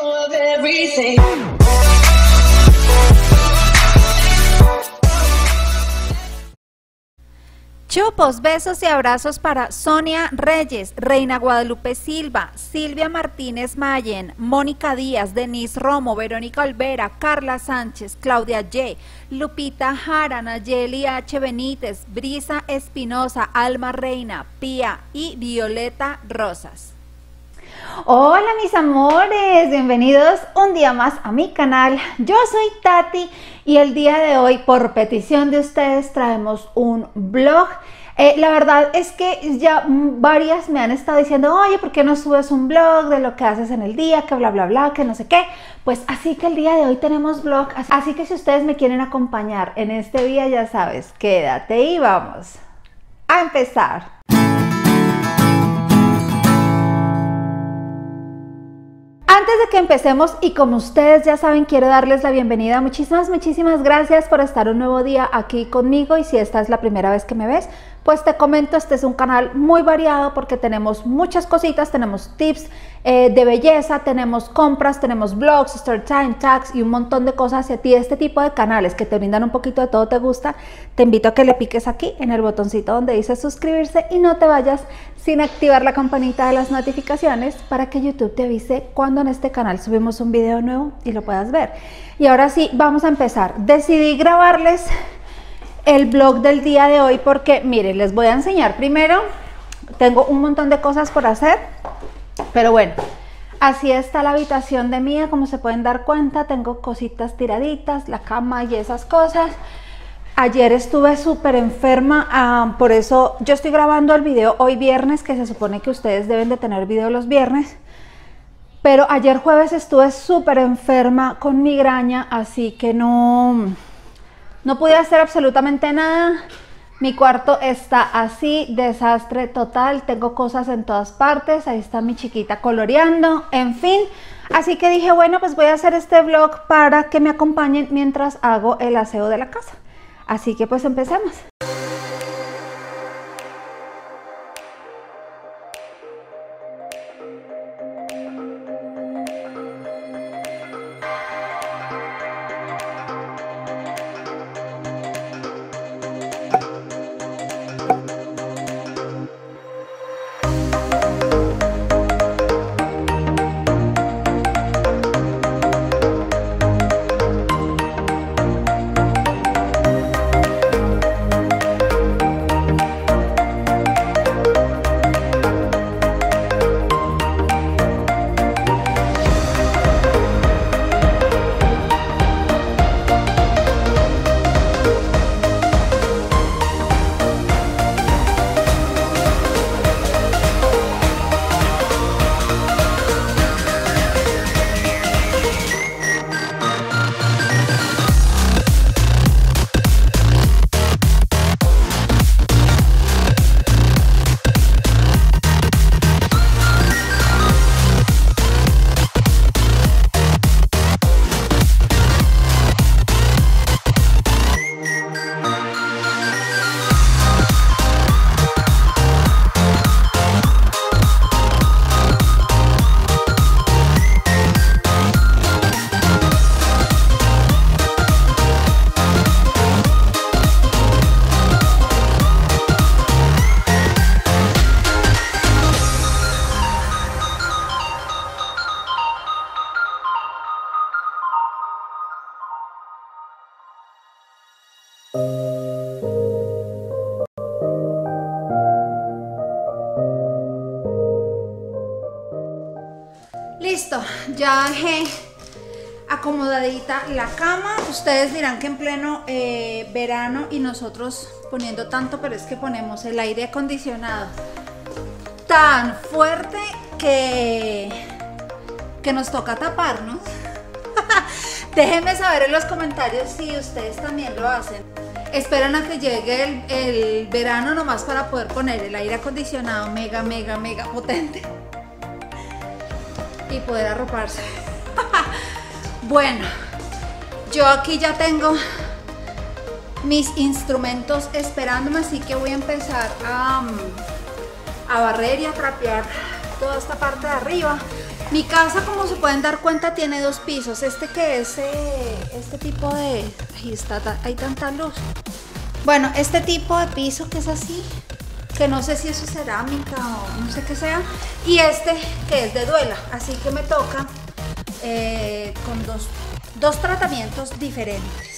of everything. Chupos, besos y abrazos para Sonia Reyes, Reina Guadalupe Silva, Silvia Martínez Mayen, Mónica Díaz, Denise Romo, Verónica Olvera, Carla Sánchez, Claudia Y, Lupita Jara, Nayeli H. Benítez, Brisa Espinosa, Alma Reina, Pía y Violeta Rosas. Hola mis amores, bienvenidos un día más a mi canal. Yo soy Tati y el día de hoy, por petición de ustedes, traemos un vlog. La verdad es que ya varias me han estado diciendo, oye, ¿por qué no subes un vlog de lo que haces en el día? Que bla, bla, bla, que no sé qué. Pues así que el día de hoy tenemos vlog. Así que si ustedes me quieren acompañar en este día, ya sabes, quédate y vamos a empezar. Antes de que empecemos, y como ustedes ya saben, quiero darles la bienvenida. Muchísimas gracias por estar un nuevo día aquí conmigo. Y si esta es la primera vez que me ves, pues te comento, este es un canal muy variado porque tenemos muchas cositas, tenemos tips de belleza, tenemos compras, tenemos vlogs, story time, tags y un montón de cosas. Si a ti este tipo de canales que te brindan un poquito de todo te gusta, te invito a que le piques aquí en el botoncito donde dice suscribirse y no te vayas sin activar la campanita de las notificaciones para que YouTube te avise cuando en este canal subimos un video nuevo y lo puedas ver. Y ahora sí, vamos a empezar. Decidí grabarles el vlog del día de hoy porque, miren, les voy a enseñar primero. Tengo un montón de cosas por hacer, pero bueno, así está la habitación de Mía, como se pueden dar cuenta. Tengo cositas tiraditas, la cama y esas cosas. Ayer estuve súper enferma, por eso yo estoy grabando el video hoy viernes, que se supone que ustedes deben de tener video los viernes. Pero ayer jueves estuve súper enferma con migraña, así que no pude hacer absolutamente nada. Mi cuarto está así, desastre total, tengo cosas en todas partes. Ahí está mi chiquita coloreando, en fin. Así que dije, bueno, pues voy a hacer este vlog para que me acompañen mientras hago el aseo de la casa. Así que pues empecemos. Listo, ya dejé acomodadita la cama. Ustedes dirán que en pleno verano y nosotros poniendo tanto, pero es que ponemos el aire acondicionado tan fuerte que nos toca taparnos. Déjenme saber en los comentarios si ustedes también lo hacen. Esperan a que llegue el verano nomás para poder poner el aire acondicionado mega potente y poder arroparse. Bueno, yo aquí ya tengo mis instrumentos esperándome, así que voy a empezar a barrer y a trapear toda esta parte de arriba. Mi casa, como se pueden dar cuenta, tiene 2 pisos. Este que es este tipo de... Ahí está, hay tanta luz. Bueno, este tipo de piso que es así, que no sé si eso es cerámica o no sé qué sea. Y este que es de duela, así que me toca con dos tratamientos diferentes.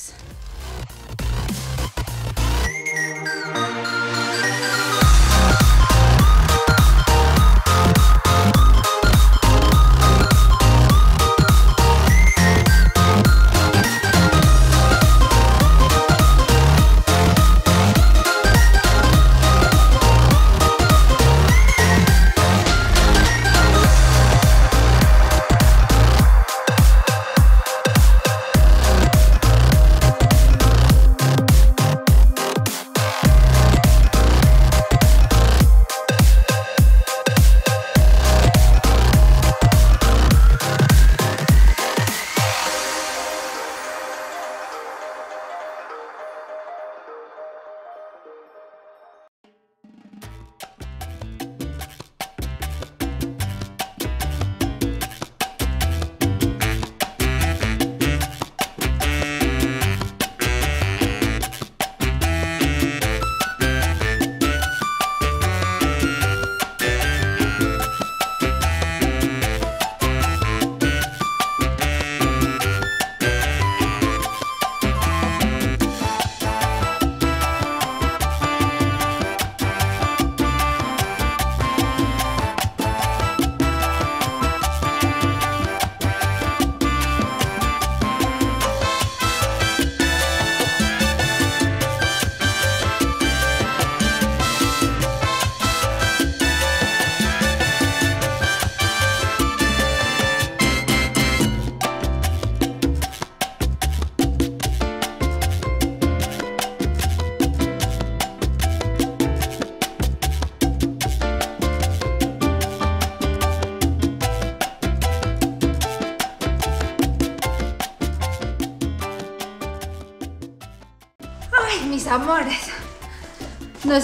Mis amores, no he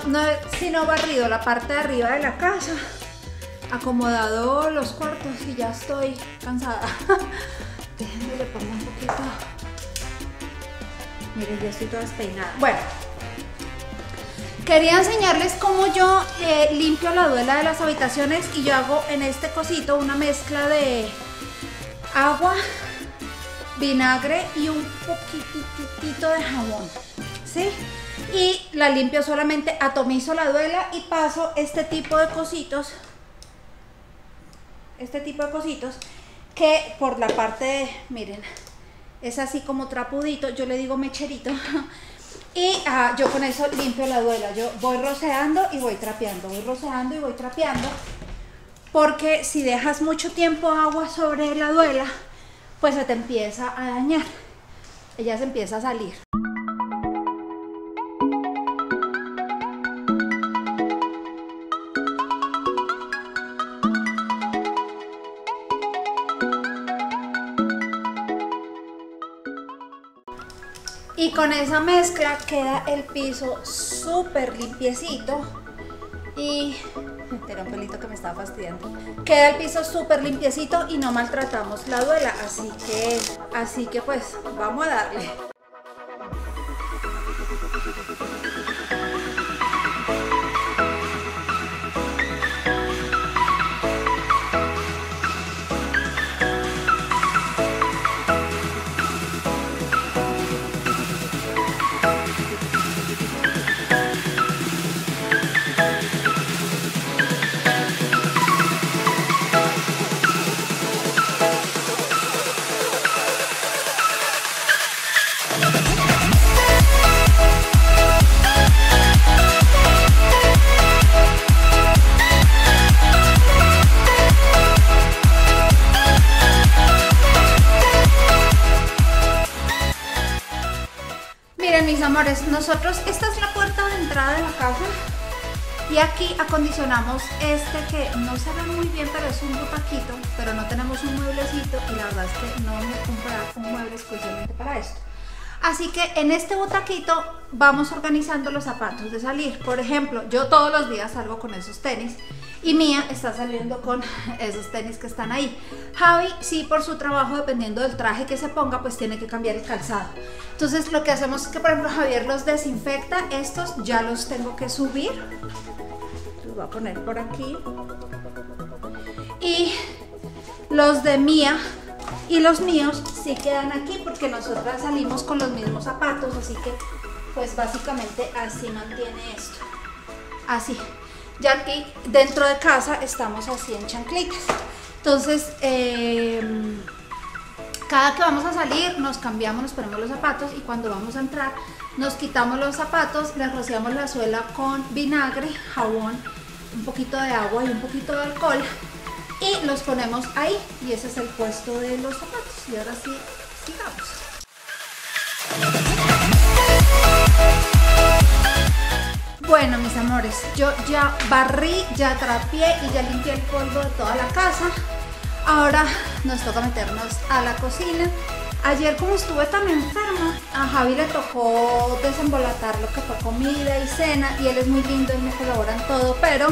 sino barrido la parte de arriba de la casa, acomodado los cuartos y ya estoy cansada. Déjenme le pongo un poquito. Miren, ya estoy toda despeinada. Bueno, quería enseñarles cómo yo limpio la duela de las habitaciones, y yo hago en este cosito una mezcla de agua, vinagre y un poquitito de jabón, ¿sí? Y la limpio solamente, atomizo la duela y paso este tipo de cositos que por la parte de, miren, es así como trapudito, yo le digo mecherito. Y yo con eso limpio la duela. Yo voy roceando y voy trapeando, porque si dejas mucho tiempo agua sobre la duela, pues se te empieza a dañar, ella se empieza a salir. Y con esa mezcla queda el piso súper limpiecito. Y era un pelito que me estaba fastidiando. Queda el piso súper limpiecito y no maltratamos la duela. Así que pues vamos a darle. Miren, mis amores, nosotros, esta es la puerta de entrada de la casa y aquí acondicionamos este que no se ve muy bien, pero es un butaquito, pero no tenemos un mueblecito y la verdad es que no vamos a comprar un mueble exclusivamente para esto. Así que en este butaquito vamos organizando los zapatos de salir. Por ejemplo, yo todos los días salgo con esos tenis y Mía está saliendo con esos tenis que están ahí. Javi, sí, por su trabajo, dependiendo del traje que se ponga, pues tiene que cambiar el calzado. Entonces lo que hacemos es que, por ejemplo, Javier los desinfecta. Estos ya los tengo que subir. Los voy a poner por aquí. Y los de Mía y los míos sí quedan aquí porque nosotras salimos con los mismos zapatos, así que pues básicamente así mantiene esto. Así. Ya aquí dentro de casa estamos así en chanclitas. Entonces, cada que vamos a salir nos cambiamos, nos ponemos los zapatos y cuando vamos a entrar nos quitamos los zapatos, les rociamos la suela con vinagre, jabón, un poquito de agua y un poquito de alcohol y los ponemos ahí y ese es el puesto de los zapatos. Y ahora sí, sigamos. Bueno, mis amores, yo ya barrí, ya trapié y ya limpié el polvo de toda la casa. Ahora nos toca meternos a la cocina. Ayer, como estuve tan enferma, a Javi le tocó desembolatar lo que fue comida y cena y él es muy lindo y me colabora en todo, pero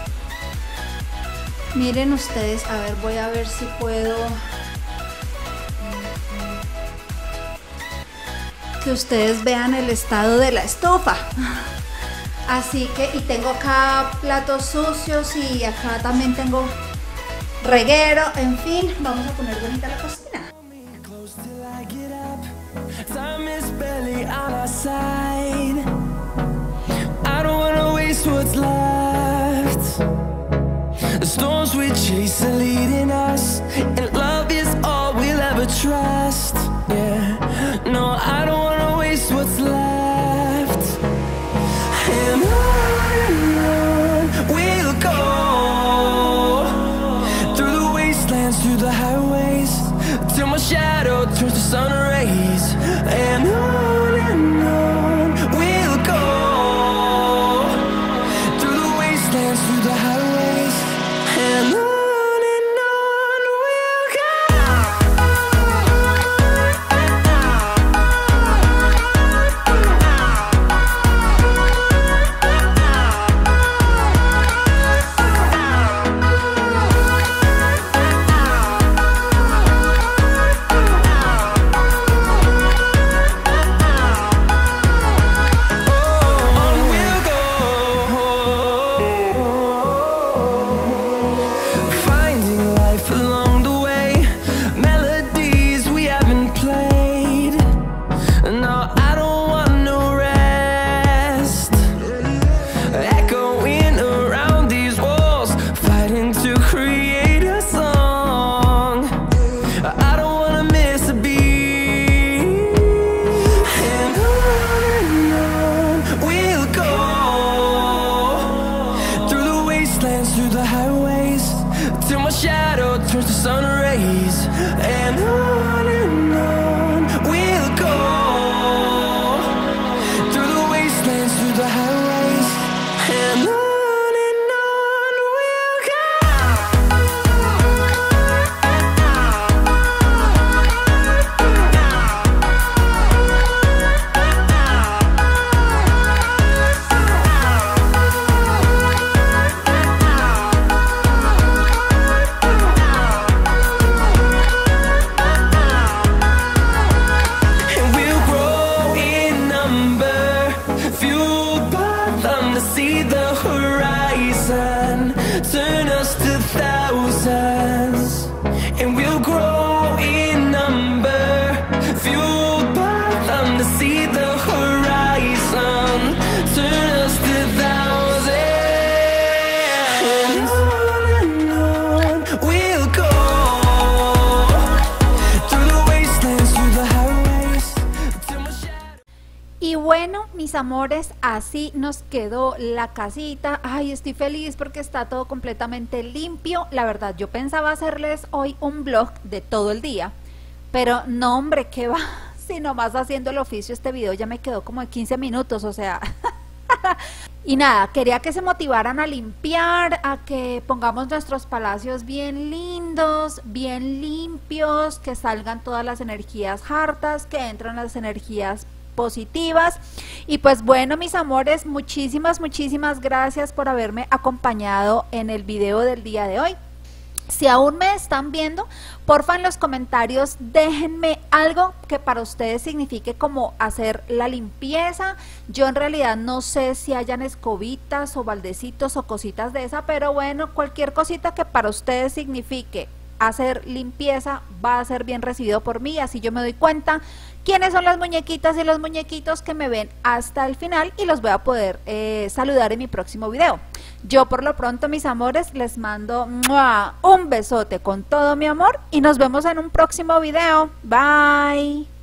miren ustedes, a ver, voy a ver si puedo que ustedes vean el estado de la estufa. Así que, y tengo acá platos sucios y acá también tengo reguero, en fin, vamos a poner bonita la cocina. Shadow turns to sun rays, and on we'll go through the wastelands, through the highways, and on we'll Bueno, mis amores, así nos quedó la casita. Ay, estoy feliz porque está todo completamente limpio. La verdad, yo pensaba hacerles hoy un vlog de todo el día, pero no, hombre, ¿qué va? Si nomás haciendo el oficio este video ya me quedó como de 15 minutos, o sea... Y nada, quería que se motivaran a limpiar, a que pongamos nuestros palacios bien lindos, bien limpios, que salgan todas las energías hartas, que entren las energías positivas. Y pues bueno, mis amores, muchísimas gracias por haberme acompañado en el video del día de hoy. Si aún me están viendo, porfa en los comentarios déjenme algo que para ustedes signifique como hacer la limpieza. Yo en realidad no sé si hayan escobitas o baldecitos o cositas de esa, pero bueno, cualquier cosita que para ustedes signifique hacer limpieza va a ser bien recibido por mí, así yo me doy cuenta quiénes son las muñequitas y los muñequitos que me ven hasta el final y los voy a poder saludar en mi próximo video. Yo por lo pronto, mis amores, les mando un besote con todo mi amor y nos vemos en un próximo video. Bye.